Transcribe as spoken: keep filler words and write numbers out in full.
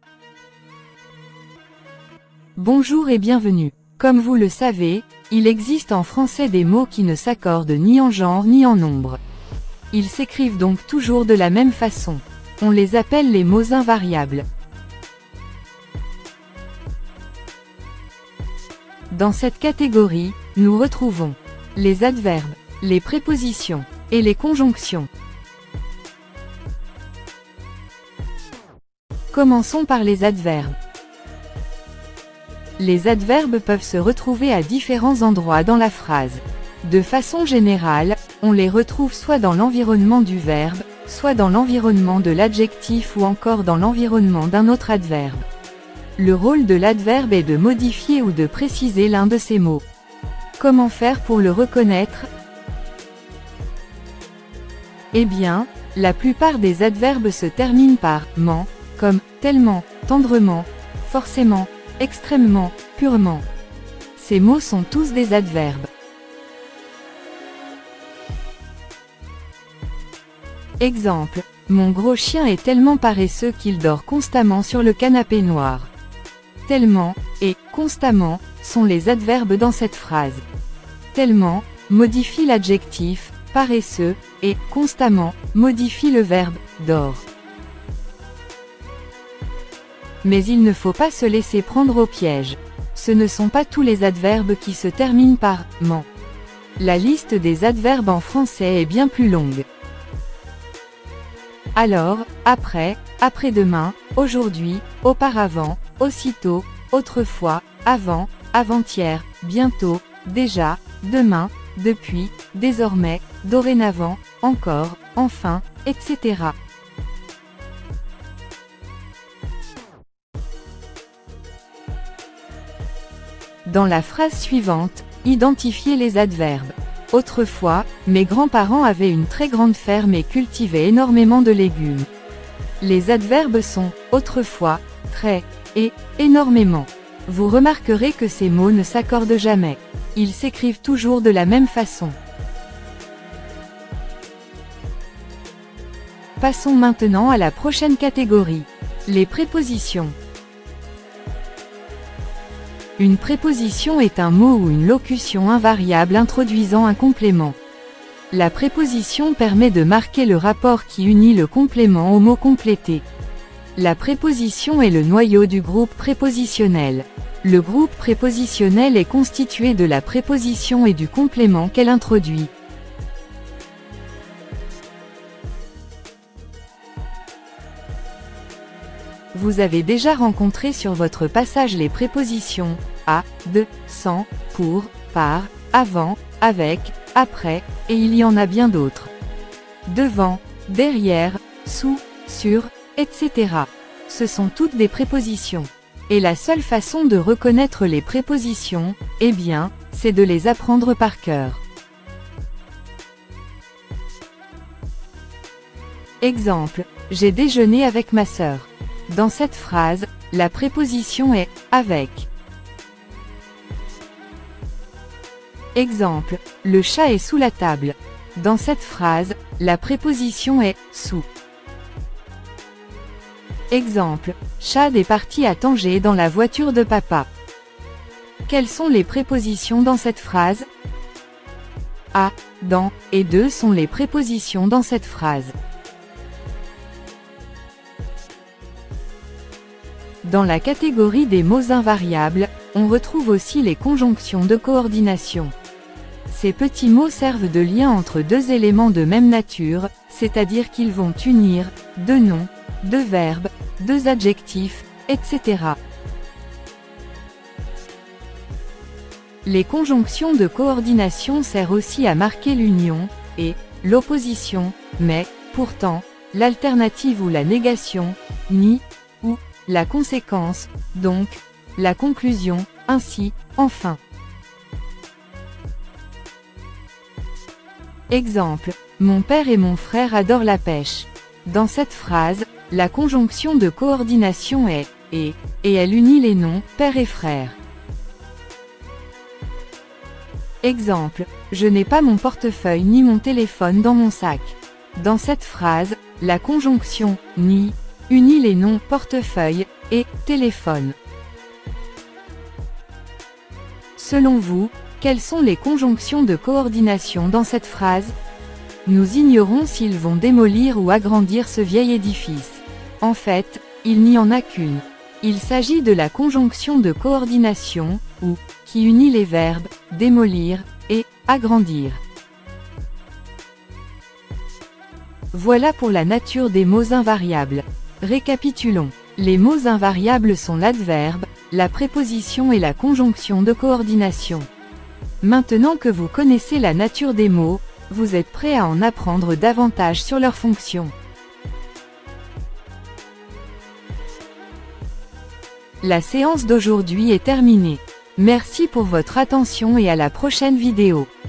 Bonjour et bienvenue. Comme vous le savez, il existe en français des mots qui ne s'accordent ni en genre ni en nombre. Ils s'écrivent donc toujours de la même façon. On les appelle les mots invariables. Dans cette catégorie, nous retrouvons les adverbes, les prépositions et les conjonctions. Commençons par les adverbes. Les adverbes peuvent se retrouver à différents endroits dans la phrase. De façon générale, on les retrouve soit dans l'environnement du verbe, soit dans l'environnement de l'adjectif ou encore dans l'environnement d'un autre adverbe. Le rôle de l'adverbe est de modifier ou de préciser l'un de ces mots. Comment faire pour le reconnaître? Eh bien, la plupart des adverbes se terminent par « ment », comme « tellement »,« tendrement »,« forcément », extrêmement, purement. Ces mots sont tous des adverbes. Exemple, mon gros chien est tellement paresseux qu'il dort constamment sur le canapé noir. Tellement et constamment sont les adverbes dans cette phrase. Tellement modifie l'adjectif paresseux et constamment modifie le verbe dort. Mais il ne faut pas se laisser prendre au piège. Ce ne sont pas tous les adverbes qui se terminent par « ment ». La liste des adverbes en français est bien plus longue. Alors, après, après-demain, aujourd'hui, auparavant, aussitôt, autrefois, avant, avant-hier, bientôt, déjà, demain, depuis, désormais, dorénavant, encore, enfin, et cetera. Dans la phrase suivante, identifiez les adverbes. Autrefois, mes grands-parents avaient une très grande ferme et cultivaient énormément de légumes. Les adverbes sont autrefois, très et énormément. Vous remarquerez que ces mots ne s'accordent jamais. Ils s'écrivent toujours de la même façon. Passons maintenant à la prochaine catégorie. Les prépositions. Une préposition est un mot ou une locution invariable introduisant un complément. La préposition permet de marquer le rapport qui unit le complément au mot complété. La préposition est le noyau du groupe prépositionnel. Le groupe prépositionnel est constitué de la préposition et du complément qu'elle introduit. Vous avez déjà rencontré sur votre passage les prépositions à, de, sans, pour, par, avant, avec, après, et il y en a bien d'autres. Devant, derrière, sous, sur, et cetera. Ce sont toutes des prépositions. Et la seule façon de reconnaître les prépositions, eh bien, c'est de les apprendre par cœur. Exemple, j'ai déjeuné avec ma sœur. Dans cette phrase, la préposition est « avec ». Exemple, le chat est sous la table. Dans cette phrase, la préposition est « sous ». Exemple, Chad est parti à Tanger dans la voiture de papa. Quelles sont les prépositions dans cette phrase? À, dans et de sont les prépositions dans cette phrase. Dans la catégorie des mots invariables, on retrouve aussi les conjonctions de coordination. Ces petits mots servent de lien entre deux éléments de même nature, c'est-à-dire qu'ils vont unir deux noms, deux verbes, deux adjectifs, et cetera. Les conjonctions de coordination servent aussi à marquer l'union, et l'opposition, mais, pourtant, l'alternative ou la négation, ni, ou, la conséquence, donc, la conclusion, ainsi, enfin. Exemple, mon père et mon frère adorent la pêche. Dans cette phrase, la conjonction de coordination est « et », et elle unit les noms « père » et « frère ». Exemple, je n'ai pas mon portefeuille ni mon téléphone dans mon sac. Dans cette phrase, la conjonction « ni » unit les noms portefeuille et téléphone. Selon vous, quelles sont les conjonctions de coordination dans cette phrase? Nous ignorons s'ils vont démolir ou agrandir ce vieil édifice. En fait, il n'y en a qu'une. Il s'agit de la conjonction de coordination, ou, qui unit les verbes « démolir » et « agrandir ». Voilà pour la nature des mots invariables. Récapitulons. Les mots invariables sont l'adverbe, la préposition et la conjonction de coordination. Maintenant que vous connaissez la nature des mots, vous êtes prêt à en apprendre davantage sur leurs fonctions. La séance d'aujourd'hui est terminée. Merci pour votre attention et à la prochaine vidéo.